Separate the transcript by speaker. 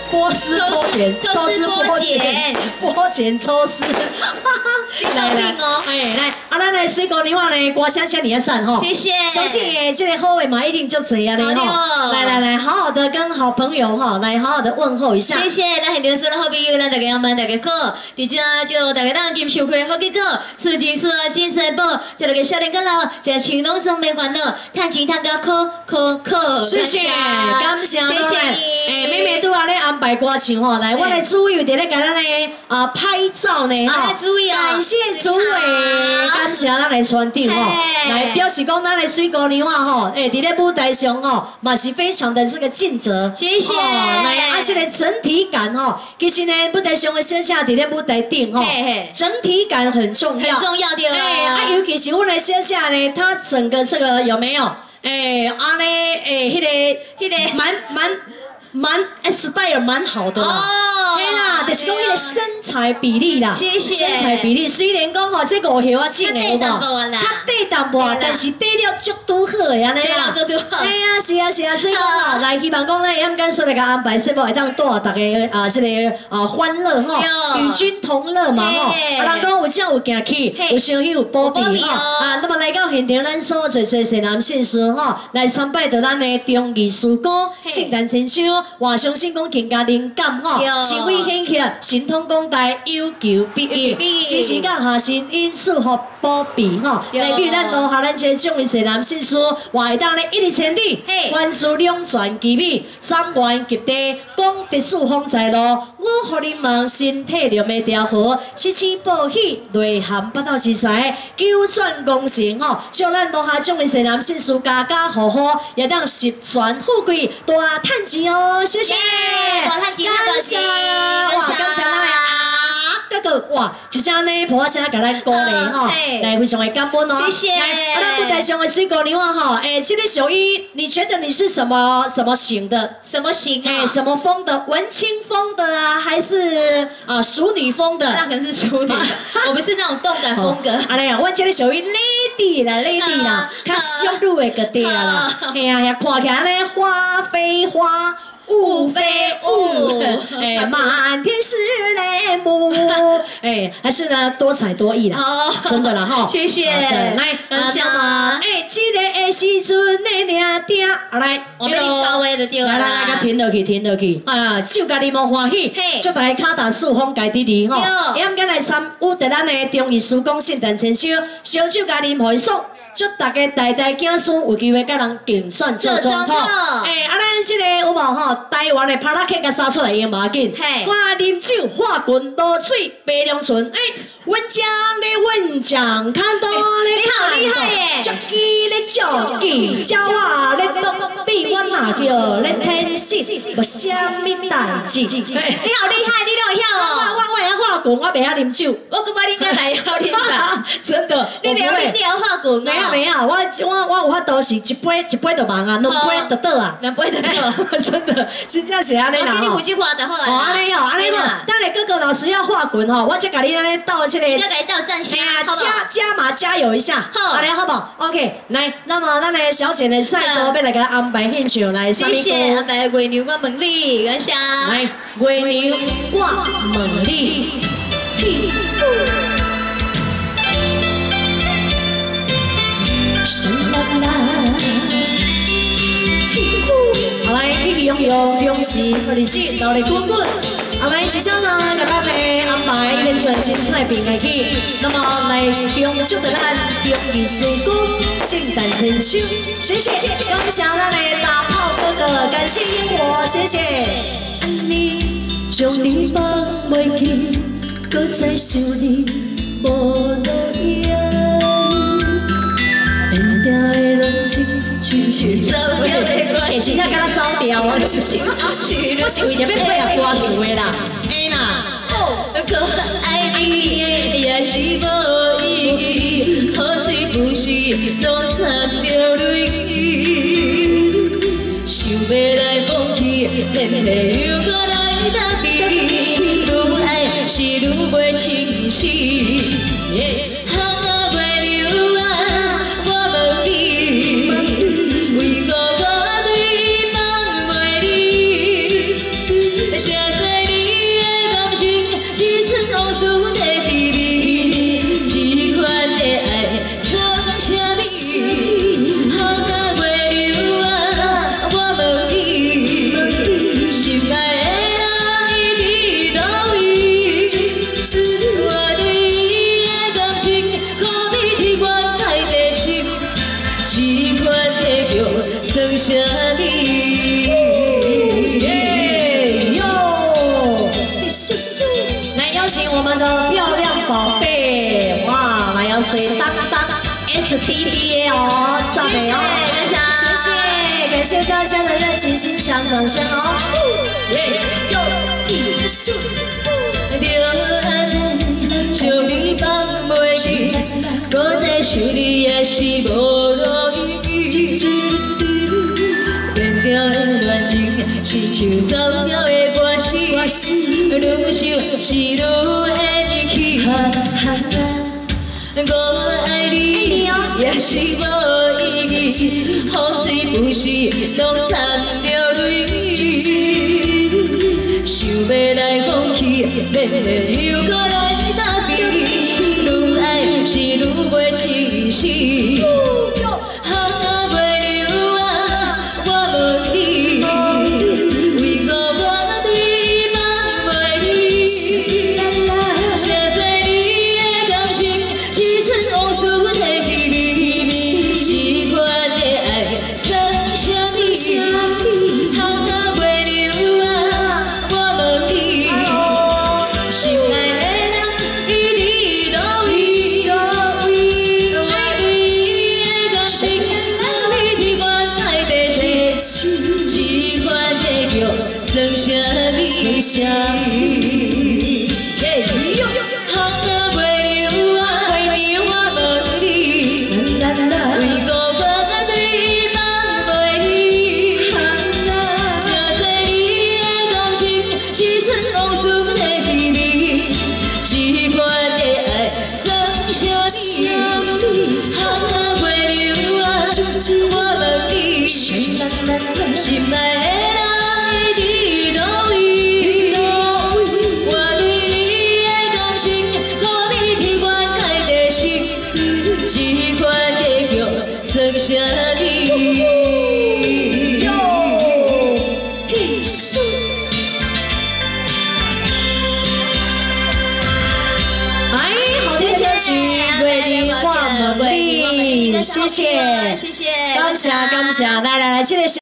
Speaker 1: 波斯抽钱，抽丝剥茧，剥茧抽丝，来来哦，哎来，咱来水果牛蛙呢，歌声请你来散吼，
Speaker 2: 谢谢。
Speaker 1: 相信诶，这个好的嘛一定就这样嘞吼。来，好好的跟好朋友哈，来好好的问候一下。
Speaker 2: 谢谢，咱很留守的好朋友，咱大家晚大家好，伫遮就大家当金收开好结果，出钱出啊金财宝，这个少年家老，这青龙总没烦恼，趁钱趁到扣。
Speaker 1: 谢谢，感谢
Speaker 2: 你。
Speaker 1: 诶，妹妹拄啊咧安排歌唱吼，来，我来主委伫咧甲咱咧拍照呢吼，感谢主委，感谢咱来传递吼，来表示讲咱的水果牛啊吼，诶，伫咧舞台上吼，嘛是非常的这个尽责，
Speaker 2: 谢谢。
Speaker 1: 来，这个整体感吼，其实呢，舞台上的小姐伫咧舞台顶吼，整体感很重要，
Speaker 2: 很重要的哦。
Speaker 1: 尤其是我的小姐呢，她整个这个有没有？安尼迄个蛮style 蛮好的啦，嘿啦，就是讲迄个身材比例啦，身材比例虽然讲吼这五叶仔种的有无，较短淡薄，但是短了足拄好的安尼啦，哎呀，是啊，所以讲啦，来希望讲咱会敢说来甲安排节目会当带大家这个欢乐吼，与君同乐嘛吼，人讲有正有行起，有相喜有保庇吼，那么来到现场咱所做善男信士吼，来参拜到咱的忠义祠公圣诞千秋。我相信讲更加灵感吼，智慧显赫，神通广大，有求必应，时时甲下神因赐福保庇吼。来比如咱落下咱这种的善男信士，我会当咧一日千里，万事两全其美，三元及第，功德四方在路，我互你忙身体力的调和，七七报喜，内涵八道是财，九转功成吼。祝咱落下种的善男信士家家户户也当十全富贵，大趁钱哦。谢谢，感谢，哇，感谢咱哥哥，哇，一只呢婆声甲咱鼓励吼，来非常的感恩哦。谢谢。来，咱舞台上的水果牛啊哈，这个小衣，你觉得你是什么型的？
Speaker 2: 什么型啊？
Speaker 1: 什么风的？文青风的啊，还是淑女风的？
Speaker 2: 那可能是淑女，我们是那种动感风格。
Speaker 1: 安尼啊，我这个属于 lady 啦，较淑女的个对啦。哎呀，看起来呢花非花。雾非雾，满天是雷幕，还是呢多彩多艺啦，真的啦哈，
Speaker 2: 谢谢。
Speaker 1: 来，那么这个的时阵的俩定，来，
Speaker 2: 我们高位的对啦，
Speaker 1: 来，停落去，手家己无欢喜，祝大家脚踏四方家己哩吼，也敢来参与在咱的忠义祠公圣诞千秋，烧酒家己互伊爽。祝大家代代子孙有机会甲人竞选做总统。咱这个有无吼？台湾的拍拉客甲杀出来用嘛紧。看啉酒，化棍多水，白龙村。文奖，看多咧看。你好厉害耶！足机咧足机，鸟仔咧动，比我哪叫咧天性，无啥物代志。你好厉害，你都会晓哦。我会晓化棍，我袂晓啉酒。我感觉你应该会晓啉啦。真的，
Speaker 2: 你袂晓啉掉化棍啊？
Speaker 1: 没有，我有法度是一杯就忙啊，两杯就倒啊，
Speaker 2: 两杯就倒，
Speaker 1: 真的，真正是安尼啦吼。
Speaker 2: 给你5句话就好了。
Speaker 1: 安尼吼，等下哥哥老师要画棍吼，我再甲你安尼倒这个，
Speaker 2: 要给倒赞下，
Speaker 1: 加油一下，好，安尼好不好 ？OK， 来，那么咱的小姐呢，再多要来给她安排现场来，
Speaker 2: 谢谢安排月牛我问你，感谢。
Speaker 1: 来，月牛我问你。好来，起起拥有，恭喜日子努力滚滚。好来，即将呢，给咱的安排演出精彩并来去。那么来恭祝咱忠义祠公圣诞千秋，谢谢，感谢咱的大炮哥哥，感谢我，谢谢。安尼将你放袂去，搁再想你无路影。真正敢走调啊！我是为着要配合歌词的啦，啦。可爱你也是无意，好水不是拢掺着泪，想要来放弃，偏偏又搁来打底，愈爱是愈袂清晰。 请我们的漂亮宝贝，哇，来要水当当 STD 哦，赞美哦，谢谢大家的热情欣赏掌声哦。又一束，将你放袂记，搁再想你也是无路用。变调的恋情，亲像走调的歌词，愈想是愈会起哈哈。我爱你，也是无意义，风水不是拢掺着泪。想要来放弃，绵绵又搁来打比，愈爱是愈袂清醒。心内的人一直都位，我对你的感情可比天关海地深，这款结局算啥哩？哎，好听歌曲，为你画美丽，谢谢，感谢，来，这个是。